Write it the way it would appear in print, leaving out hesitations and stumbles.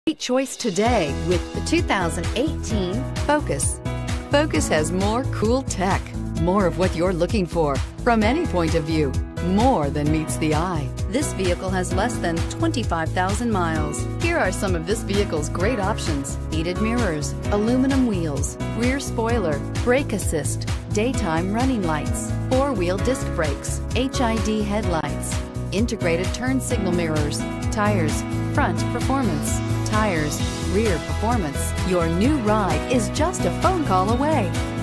Great choice today with the 2018 Focus. Focus has more cool tech, more of what you're looking for from any point of view, more than meets the eye. This vehicle has less than 25,000 miles. Here are some of this vehicle's great options: heated mirrors, aluminum wheels, rear spoiler, brake assist, daytime running lights, four-wheel disc brakes, HID headlights, integrated turn signal mirrors, tires, front performance, tires, rear performance. Your new ride is just a phone call away.